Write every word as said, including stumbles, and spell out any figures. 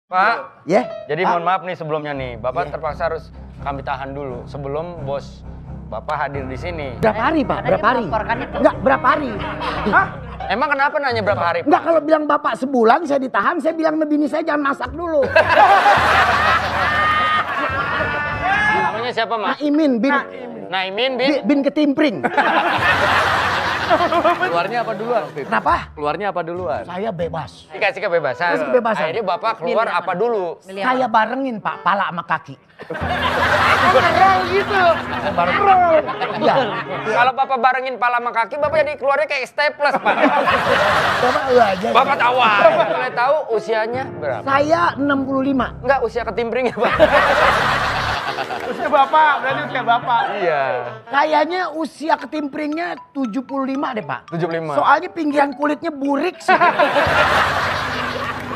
Pak, ya. Yeah. Jadi mohon maaf nih sebelumnya nih, Bapak yeah. terpaksa harus kami tahan dulu sebelum bos Bapak hadir di sini. Berapa hari, Pak? Berapa hari? Enggak, berapa hari? Hah? Emang kenapa nanya berapa hari, Pak? Enggak, kalau bilang Bapak sebulan saya ditahan, saya bilang sama bini saya jangan masak dulu. Namanya siapa, Mas? Naimin bin. Naimin bin? Bin, bin ketimpring. Keluarnya apa duluan? Kenapa? Keluarnya apa duluan? Saya bebas. Dikasih kebebasan. Kasih kebebasan. Akhirnya Bapak keluar apa dulu? Saya barengin, Pak, pala sama kaki. Roll gitu. Roll. Iya. Kalau Bapak barengin pala sama kaki, Bapak jadi keluarnya kayak staples, Pak. Bapak aja. Bapak tahu. Boleh tahu usianya berapa? Saya enam puluh lima. Enggak, usia ketimpringnya, Pak. Usia Bapak, berarti usia Bapak. Iya. Kayaknya usia ketimpringnya tujuh puluh lima deh, Pak. tujuh puluh lima. Soalnya pinggiran kulitnya burik sih.